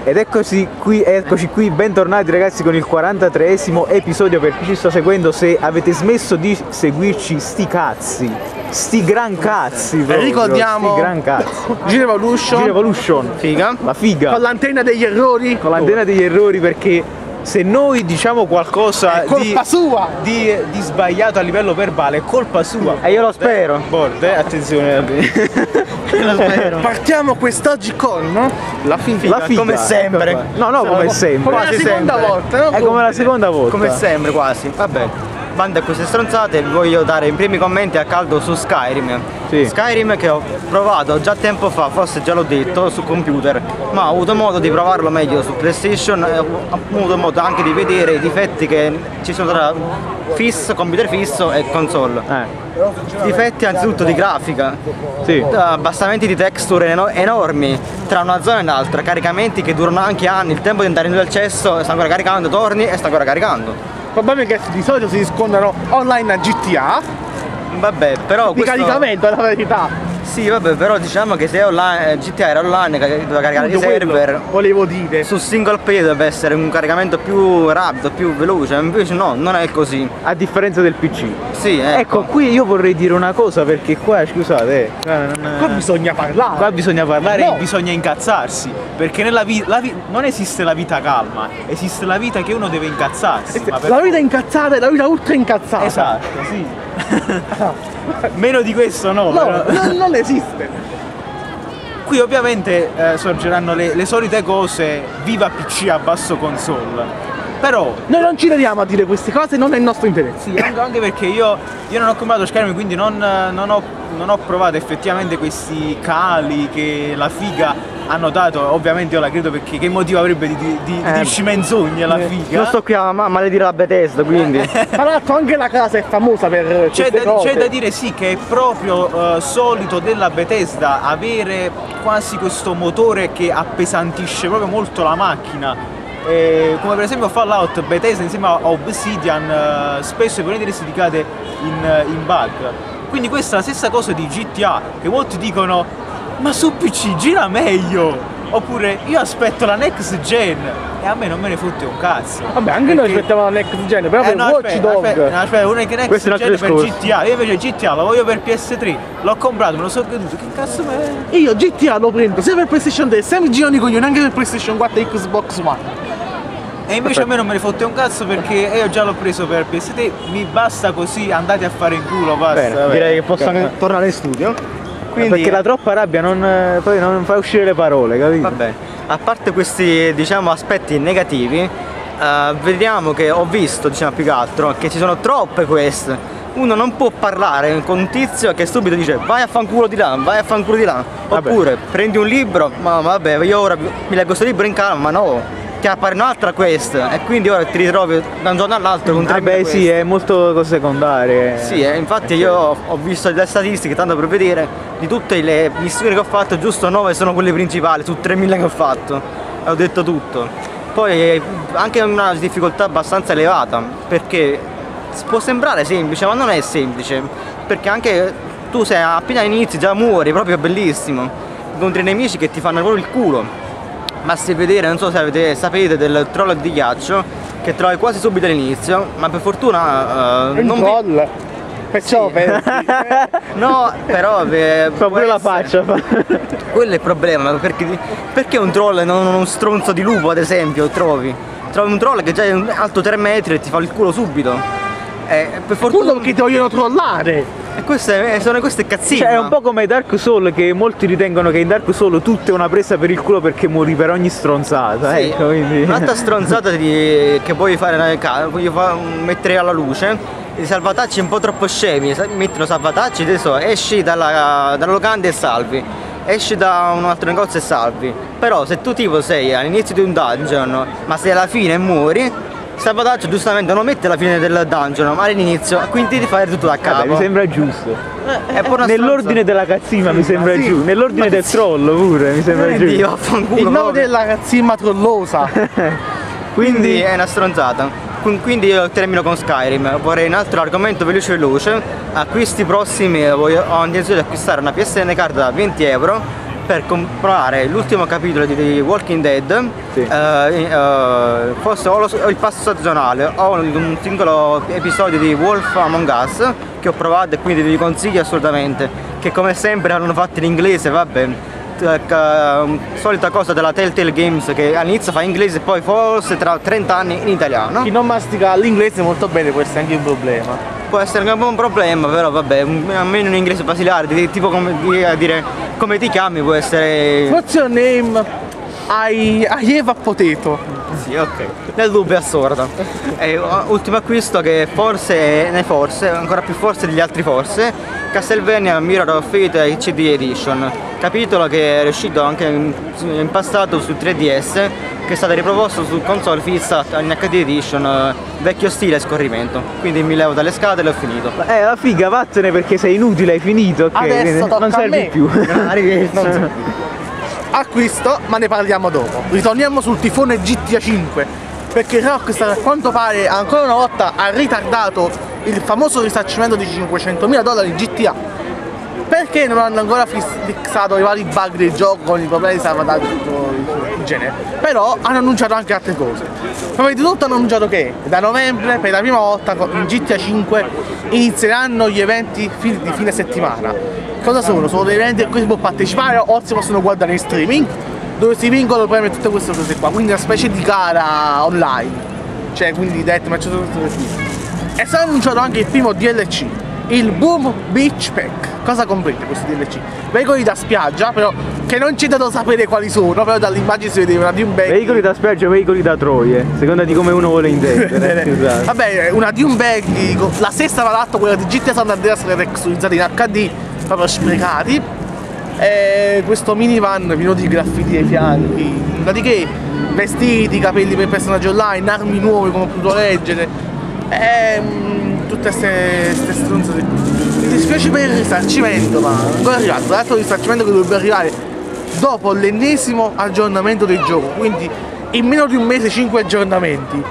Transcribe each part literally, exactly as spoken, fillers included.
Ed eccoci qui, eccoci qui, bentornati ragazzi con il quarantatreesimo episodio. Per chi ci sta seguendo, se avete smesso di seguirci, sti cazzi, sti gran cazzi proprio, ricordiamo sti gran cazzi. G-Revolution, G-Revolution, figa, la figa, con l'antenna degli errori, con l'antenna degli errori, perché se noi diciamo qualcosa è colpa di, sua di, di sbagliato a livello verbale, è colpa sua. E io lo spero. Board, eh? Attenzione. Lo spero. Partiamo quest'oggi con la figa, La figa, come sempre. ecco qua. No, no, come sempre. come la quasi seconda sempre. volta, no? È come la seconda volta. Come sempre quasi. Vabbè. Banda a queste stronzate, vi voglio dare i primi commenti a caldo su Skyrim. Sì. Skyrim che ho provato già tempo fa, forse già l'ho detto, su computer, ma ho avuto modo di provarlo meglio su PlayStation e ho avuto modo anche di vedere i difetti che ci sono tra fisso, computer fisso e console. Eh. Difetti anzitutto di grafica, Sì. abbassamenti di texture eno- enormi tra una zona e l'altra, caricamenti che durano anche anni, il tempo di andare nel cesso, sta ancora caricando, torni e sta ancora caricando. Il problema è che di solito si riscontrano online a G T A Vabbè, però di questo... caricamento, è la verità. Sì, vabbè, però diciamo che se online, G T A era online, che doveva caricare i Tutto quello server, volevo dire. su single player deve essere un caricamento più rapido, più veloce, invece no, non è così. A differenza del P C. Sì, ecco. Ecco, qui io vorrei dire una cosa, perché qua, scusate, eh, qua, non- Qua bisogna parlare. qua bisogna parlare No. e bisogna incazzarsi, perché nella vita non esiste la vita calma, esiste la vita che uno deve incazzarsi. ma per- La vita incazzata è la vita ultra incazzata. Esatto, sì. Meno di questo no, No, però. non, non esiste. Qui ovviamente eh, sorgeranno le, le solite cose, viva P C a basso console. Però Noi non ci vediamo a dire queste cose, non è il nostro interesse. sì, anche, anche perché io, io non ho comprato Skyrim, quindi non, non ho, non ho provato effettivamente questi cali che la figa ha notato. Ovviamente io la credo, perché che motivo avrebbe di, di, di Eh. dirci menzogne la figa? Non sto qui a ma- maledire la Bethesda, quindi. Tra l'altro anche la casa è famosa per C'è queste da, cose. c'è da dire sì che è proprio eh, solito della Bethesda avere quasi questo motore che appesantisce proprio molto la macchina. Eh, come per esempio Fallout, Bethesda insieme a Obsidian eh, spesso e volentieri si ricade in, in bug. Quindi questa è la stessa cosa di G T A, che molti dicono ma su P C gira meglio, oppure io aspetto la next gen, e a me non me ne fotte un cazzo. Vabbè, anche noi Perché- aspettavamo la next gen, però eh, per no, Watch aspetta, Dog. aspetta, no, aspetta, una che next Questo è un gen altro per discorso. G T A, io invece G T A lo voglio per P S tre, l'ho comprato, me lo so goduto, che cazzo me... Io G T A lo prendo sia per PlayStation tre, sia mi girano i coglioni anche per PlayStation quattro e Xbox One. E invece a me non me ne fotte un cazzo, perché io già l'ho preso per P S tre, mi basta così, andate a fare in culo, basta. Bene, vabbè. direi che posso anche tornare in studio. Quindi, Perché la troppa rabbia non, eh, poi non fa uscire le parole, capito? vabbè, a parte questi, diciamo, aspetti negativi, eh, vediamo che ho visto, diciamo, più che altro, che ci sono troppe quest. Uno non può parlare con un tizio che subito dice vai a fanculo di là, vai a fanculo di là. Vabbè. Oppure prendi un libro, ma vabbè, io ora mi leggo questo libro in calma, ma no, ti appare un'altra quest e quindi ora ti ritrovi da un giorno all'altro con tre Vabbè sì, è molto cose secondarie. Sì, eh, infatti io ho- ho visto le statistiche, tanto per vedere, di tutte le missioni che ho fatto, giusto nove sono quelle principali, su tremila che ho fatto, e ho detto tutto. Poi eh, anche una difficoltà abbastanza elevata, perché s- può sembrare semplice, ma non è semplice, perché anche tu sei appena inizi già muori, proprio bellissimo, incontri nemici che ti fanno proprio il culo. Basti vedere, non so se avete, sapete del troll di ghiaccio, che trovi quasi subito all'inizio, ma per fortuna eh, È un non vi- troll. Perciò pensi. No, però eh, Fa può pure la essere- faccia. fa. Quello è il problema, perché, perché un troll e non uno stronzo di lupo, ad esempio, trovi? Trovi un troll che già è alto tre metri e ti fa il culo subito. E per Quello fortuna perché ti vogliono trollare. e queste sono queste cazzine. Cioè è un po' come Dark Souls, che molti ritengono che in Dark Souls tutto è una presa per il culo perché muori per ogni stronzata. Sì, Ecco, quindi... un'altra stronzata di- che puoi fare nel caso, voglio fa- mettere alla luce, i salvataggi un po' troppo scemi, sa- mettono salvataggi, adesso esci dalla, dalla locanda e salvi, esci da un altro negozio e salvi, però se tu tipo sei all'inizio di un dungeon, ma se alla fine muori, il salvataggio giustamente non mette alla fine del dungeon, ma all'inizio, quindi devi fare tutto da Vabbè, capo. mi sembra giusto. È pure una Nell'ordine della cazzina mi sembra sì. giusto. Nell'ordine del troll pure mi sembra stronzata. Dio, giusto. vaffanculo, Il nome proprio. della cazzimma trollosa. Quindi è una stronzata. Qu- Quindi io termino con Skyrim. Vorrei un altro argomento veloce veloce. Acquisti prossimi, voglio- ho intenzione di acquistare una P S N card da venti euro per comprare l'ultimo capitolo di The Walking Dead, Sì. eh, eh, fosse o, lo- o il passo stagionale o un singolo episodio di Wolf Among Us, che ho provato e quindi vi consiglio assolutamente, che come sempre hanno fatto in inglese, vabbè, eh, ca- solita cosa della Telltale Games, che all'inizio fa in inglese e poi forse tra trenta anni in italiano. Chi non mastica l'inglese molto bene può essere anche un problema. Può essere anche un po' un problema, però vabbè, un- almeno un inglese basilare, di- tipo come di- a dire come ti chiami può essere. What's your name? I, I have a potato. Sì, ok. Nel dubbio è assurdo. E uh, ultimo acquisto che forse, ne forse, ancora più forse degli altri forse, Castlevania Mirror of Fate C D Edition. Capitolo che è uscito anche in, in passato su tre D S, che è stato riproposto su console fissa in H D Edition, eh, vecchio stile e scorrimento. Quindi mi levo dalle scatole e ho finito. Eh, la figa, vattene perché sei inutile, hai finito, ok? Adesso quindi tocca non a servi me. più. Arrivederci. Acquisto, ma ne parliamo dopo. Ritorniamo sul tifone G T A cinque, perché Rockstar a quanto pare ancora una volta ha ritardato il famoso risarcimento di cinquecentomila dollari G T A, perché non hanno ancora fissato i vari bug del gioco con i problemi di salvataggio e tutto il genere. Però hanno annunciato anche altre cose. Prima di tutto hanno annunciato che da novembre per la prima volta in G T A cinque inizieranno gli eventi fi- di fine settimana. Cosa sono? Sono dei eventi a cui si può partecipare o si possono guardare in streaming, dove si vincono premi e tutte queste cose qua, quindi una specie di gara online, cioè quindi deathmatch e tutte queste cose. E stanno annunciato anche il primo D L C, il Boom Beach Pack. Cosa comprende questo D L C? Veicoli da spiaggia, però che non c'è dato sapere quali sono, però dall'immagine si vede una Dune Buggy. Veicoli da spiaggia o veicoli da troie, seconda di come uno vuole intendere. Esatto. Vabbè, una Dune Buggy, la stessa tra l'altro quella di G T A San Andreas texturizzata in H D, proprio sprecati. E questo minivan pieno di graffiti ai fianchi, da di che? Vestiti, capelli per personaggi online, armi nuove come ho potuto leggere, e mm, tutte queste stronzate qui. Mi dispiace per il risarcimento, ma ancora è arrivato, tra l'altro il risarcimento che dovrebbe arrivare dopo l'ennesimo aggiornamento del gioco, quindi in meno di un mese cinque aggiornamenti.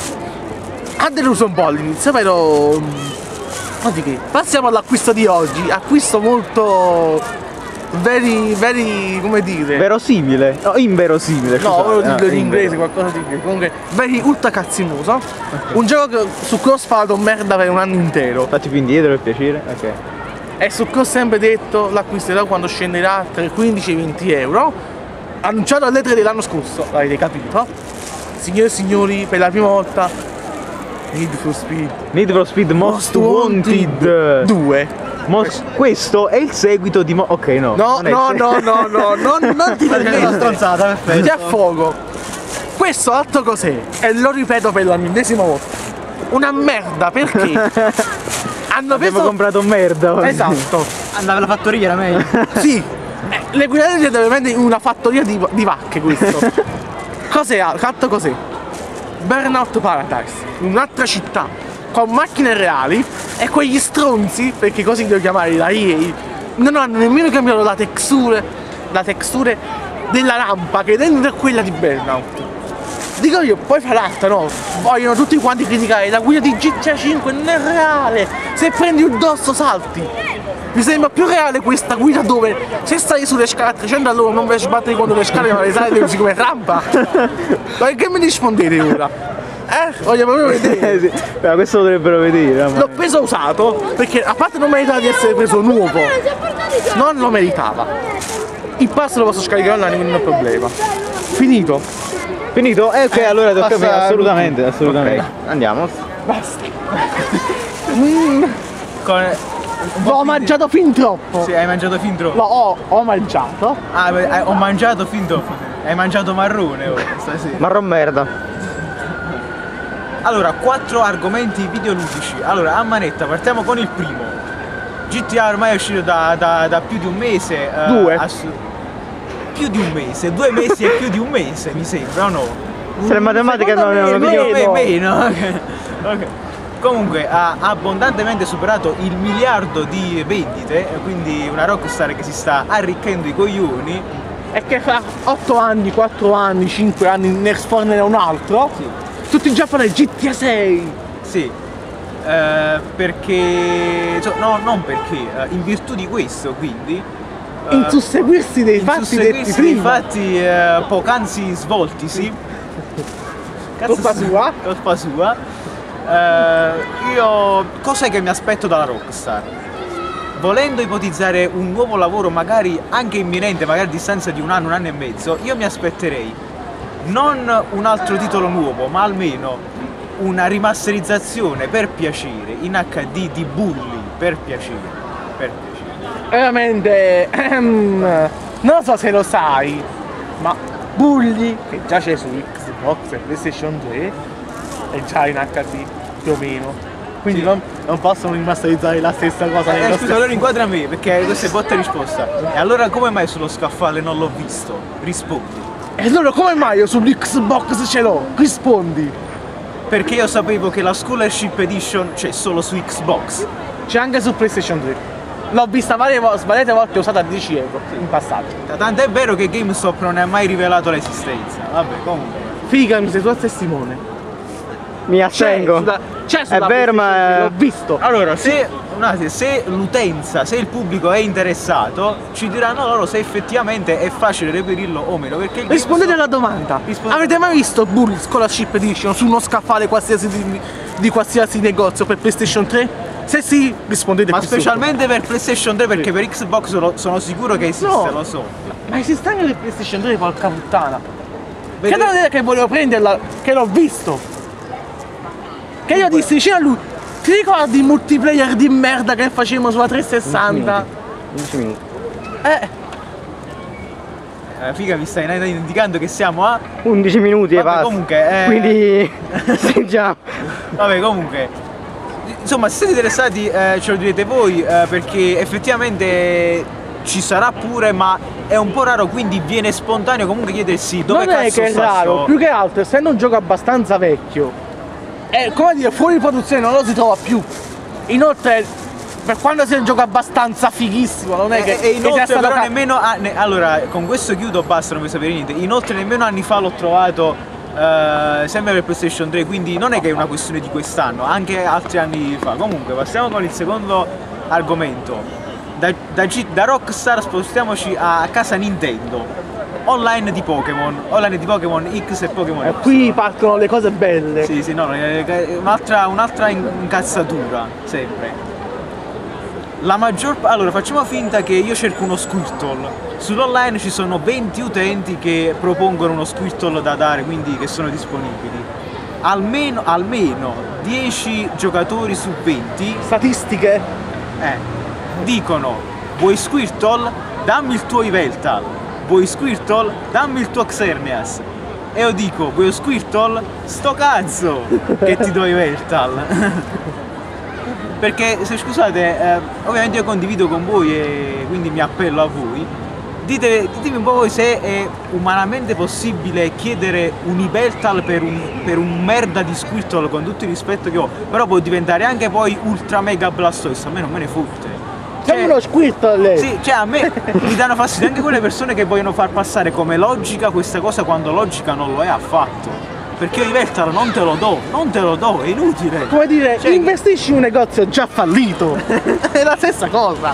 Ha deluso un po' all'inizio, però ma di che? Passiamo all'acquisto di oggi, acquisto molto very, very, come dire, Verosimile, no, inverosimile. no, scusate. volevo dirlo Ah, in inglese, invero. qualcosa di inglese, comunque very ultra cazzimoso, un gioco che, su cui ho sparato merda per un anno intero, Fatti più indietro per piacere, ok. e su cui ho sempre detto l'acquisterò quando scenderà tra i quindici e i venti euro, annunciato alle tre dell'anno scorso, l'avete capito? Signore e signori, per la prima volta Need for Speed Need for Speed Most Wanted due. Most- questo è il seguito di Mo- ok, no. No, non è il no, se- no, no, no, no, non ti Una permettere. stronzata, perfetto. Ti affogo. Questo altro cos'è? E lo ripeto per la millesima volta. Una merda, perché? Hanno Abbiamo preso... comprato merda. Esatto, Andava alla fattoria, era meglio. sì. Eh, L'equivalente deve vendere in una fattoria di, di vacche questo. Cos'è? Altro cos'è? Burnout Paradise, in un'altra città, con macchine reali e quegli stronzi, perché così devo chiamare la E A, non hanno nemmeno cambiato la texture, la texture della rampa che dentro è quella di Burnout. Dico io, poi fra l'altro no, vogliono tutti quanti criticare la guida di G T A cinque, non è reale, se prendi un dosso salti. Mi sembra più reale questa guida dove se stai sulle scale a trecento all'ora non vai a sbattere quando le scale ma le sale le usi come rampa. Ma che mi rispondete ora? Eh? Voglio proprio vedere. Eh, sì. Ma questo lo dovrebbero vedere. ma- L'ho preso usato perché a parte non meritava di essere preso nuovo, non lo meritava. Il pass lo posso scaricare online, quindi non è un problema. Finito. Finito? Eh ok, allora tocca a me, passa- assolutamente, assolutamente. Ok, andiamo. Con- L'ho mangiato fin troppo. Sì, hai mangiato fin troppo. Lo ho, ho mangiato. Ah, beh, eh, ho mangiato fin troppo. Hai mangiato marrone oh, stasera. Marron merda. Allora, quattro argomenti videoludici. Allora, a manetta, partiamo con il primo. G T A ormai è uscito da, da- da più di un mese. eh, Due. ass- più di un mese, due mesi e più di un mese, mi sembra, o no? Se le matematiche non Secondo erano me video. meno. Meno, meno. Ok. Ok. Comunque ha abbondantemente superato il miliardo di vendite, quindi una Rockstar che si sta arricchendo i coglioni. E che fra otto anni, quattro anni, cinque anni ne sfornerà un altro. Sì. Tutti già fanno il G T A sei. Sì, eh, perché, cioè, no, non perché, eh, in virtù di questo quindi in susseguirsi dei in fatti detti susseguirsi dei prima. fatti eh, poc'anzi svolti, sì. Colpa sì, sua. Colpa sua. Eh, io cos'è che mi aspetto dalla Rockstar? Volendo ipotizzare un nuovo lavoro magari anche imminente, magari a distanza di un anno, un anno e mezzo, io mi aspetterei non un altro titolo nuovo, ma almeno una rimasterizzazione per piacere in acca di di Bully, per piacere, per piacere. Veramente, ehm, non so se lo sai, ma Bully, che già c'è su Xbox e PlayStation tre, è già in acca di più o meno. Quindi Sì. non, non possono rimasterizzare la stessa cosa. Eh, nello scusa, stesso- allora inquadra me, perché questa è botta e risposta. E allora come mai sullo scaffale non l'ho visto? Rispondi. E allora come mai io sull'Xbox ce l'ho? Rispondi. Perché io sapevo che la Scholarship Edition c'è solo su Xbox. C'è anche su PlayStation tre. L'ho vista varie volte, svariate volte usata a dieci euro in passato. Tanto è vero che GameStop non ne ha mai rivelato l'esistenza. Vabbè, comunque. Figa, mi sei tu al testimone. Mi C'è attengo. sulla- c'è È sulla vero, ma- PlayStation tre, l'ho visto. Allora, se, un attimo, se l'utenza, se il pubblico è interessato, ci diranno loro se effettivamente è facile reperirlo o meno. Perché il Rispondete GameStop- alla domanda. Risponde- Avete mai visto Bully Scholarship Edition su uno scaffale qualsiasi di, di qualsiasi negozio per PlayStation tre? Se sì, rispondete Ma qui sotto. specialmente per PlayStation tre, perché per Xbox lo- sono sicuro che esiste, No. lo so. Ma esiste anche per PlayStation tre, porca puttana. Vede- Che devo dire che volevo prenderla, che l'ho visto. Che io dissi vicino a lui, ti ricordi il multiplayer di merda che facevamo sulla trecentosessanta? undici minuti. Eh, Eh, figa, mi stai indicando che siamo a... undici minuti e Vabbè, basta. comunque, eh, Quindi sì, già. Vabbè, comunque, insomma, se siete interessati eh, ce lo direte voi, eh, perché effettivamente ci sarà pure, ma è un po' raro, quindi viene spontaneo comunque chiedersi dove non è cazzo che è sta raro, sto- più che altro essendo un gioco abbastanza vecchio, è come dire, fuori produzione non lo si trova più. Inoltre, per quando sia un gioco abbastanza fighissimo, non è E, che, e che sia inoltre stato però ca- nemmeno a- ne- allora con questo chiudo, basta, non vi sapere niente. Inoltre nemmeno anni fa l'ho trovato eh, sempre per PlayStation tre, quindi non è che è una questione di quest'anno, anche altri anni fa. Comunque passiamo con il secondo argomento. Da, da, G- da Rockstar spostiamoci a casa Nintendo. Online di Pokémon, online di Pokémon X e Pokémon E Y. qui partono le cose belle. Sì, sì, no, eh, un'altra, un'altra in- incazzatura, sempre. La maggior pa- allora facciamo finta che io cerco uno Squirtle. Sull'online ci sono venti utenti che propongono uno Squirtle da dare, quindi che sono disponibili. Almeno, almeno dieci giocatori su venti Statistiche? eh, dicono: vuoi Squirtle? Dammi il tuo Yveltal. Vuoi Squirtle? Dammi il tuo Xerneas. E io dico: vuoi Squirtle? Sto cazzo che ti do Yveltal. Perché se scusate, eh, ovviamente io condivido con voi e quindi mi appello a voi. Dite, ditemi un po' voi se è umanamente possibile chiedere un Yveltal per un, per un merda di Squirtle, con tutto il rispetto che ho, però può diventare anche poi Ultra Mega Blastoise, a me non me ne fotte. Sei uno Squirtle! Sì, cioè a me mi danno fastidio anche quelle persone che vogliono far passare come logica questa cosa quando logica non lo è affatto. Perché io Yveltal non te lo do, non te lo do, è inutile. Come dire, Cioè, investisci in un negozio già fallito! È la stessa cosa!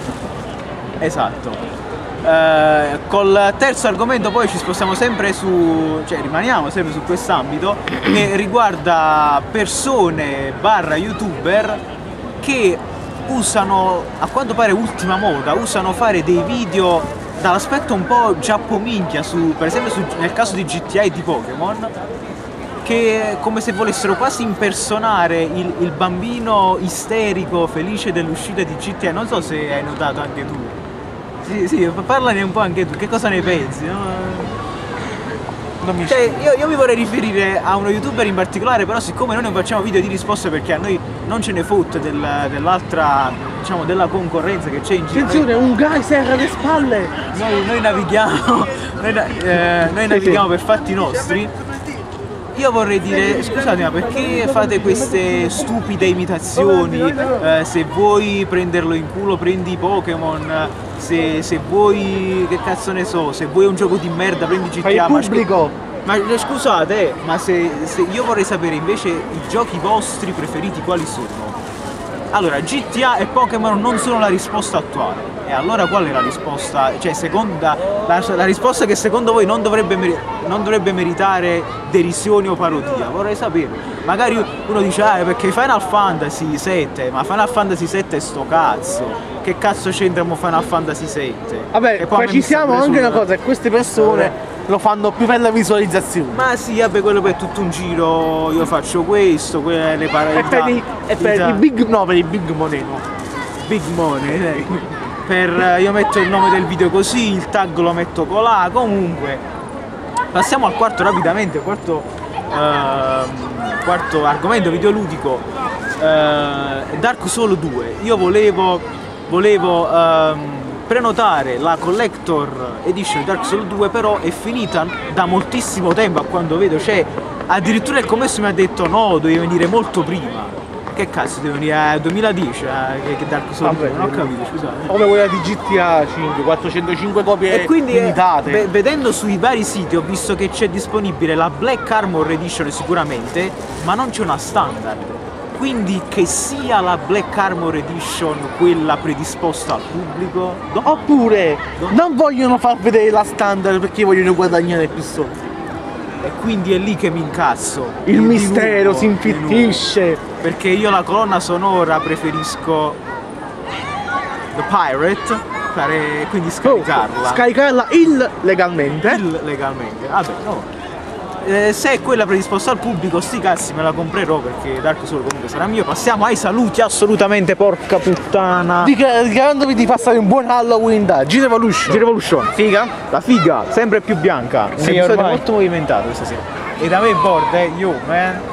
Esatto. Eh, col terzo argomento poi ci spostiamo sempre su, cioè rimaniamo sempre su quest'ambito che riguarda persone barra youtuber che usano, a quanto pare ultima moda, usano fare dei video dall'aspetto un po' giappominchia, su, per esempio su, nel caso di G T A e di Pokémon, che è come se volessero quasi impersonare il, il bambino isterico felice dell'uscita di G T A. Non so se hai notato anche tu. Sì, sì, parlane un po' anche tu, che cosa ne pensi? No? Non mi Cioè, io, io mi vorrei riferire a uno youtuber in particolare, però siccome noi non facciamo video di risposta perché a noi non ce ne fotte del, dell'altra, diciamo, della concorrenza che c'è in giro. Attenzione, un geyser alle spalle! Noi, noi navighiamo, noi, na- eh, noi navighiamo per fatti nostri. Io vorrei dire, scusate, ma perché fate queste stupide imitazioni? Eh, se vuoi prenderlo in culo prendi i Pokémon, se, se vuoi, che cazzo ne so, se vuoi un gioco di merda prendi G T A. Fai il ma scu- pubblico! Ma eh, scusate, eh, ma se, se io vorrei sapere invece i giochi vostri preferiti quali sono? allora G T A e Pokémon non sono la risposta attuale. E allora qual è la risposta? Cioè, seconda, la, la risposta che secondo voi non dovrebbe, meri- non dovrebbe meritare derisione o parodia? Vorrei sapere. Magari uno dice, ah, perché Final Fantasy sette, ma Final Fantasy sette è sto cazzo. Che cazzo c'entra mo Final Fantasy sette? Vabbè, precisiamo anche una cosa, che queste persone lo fanno più per la visualizzazione. Ma sì, vabbè, quello per tutto un giro, io faccio questo, quelle le parole. E per i, e per i big, no, per i big money, no. Big money, eh. Per, io metto il nome del video così, il tag lo metto colà, comunque. Passiamo al quarto rapidamente, quarto, ehm, quarto argomento videoludico, eh, Dark Souls due. Io volevo, volevo ehm, prenotare la Collector Edition di Dark Souls due, però è finita da moltissimo tempo a quando vedo, cioè addirittura il commesso mi ha detto no, devi venire molto prima. Che cazzo, devo venire al duemiladieci eh, che Dark Souls due, non ho capito, scusate. Come quella di G T A cinque, quattrocentocinque copie e quindi, limitate. Eh, vedendo sui vari siti ho visto che c'è disponibile la Black Armor Edition sicuramente, ma non c'è una standard. Quindi che sia la Black Armor Edition quella predisposta al pubblico, no. Oppure no. Non vogliono far vedere la standard perché vogliono guadagnare più soldi. E quindi è lì che mi incazzo. Il e mistero nuovo, si infittisce. Perché io la colonna sonora preferisco The Pirate, fare, quindi scaricarla. Oh, scaricarla illegalmente. Illegalmente, vabbè, no. Eh, se è quella predisposta al pubblico, sti cazzi me la comprerò perché Dark Souls comunque sarà mio. Passiamo ai saluti, assolutamente, porca puttana. Dichiarandovi di passare un buon Halloween da G-Revolution. G-Revolution, Figa? la figa, sempre più bianca. Sì, un episodio ormai. molto movimentato questa sera. E da me borda, eh, yo man.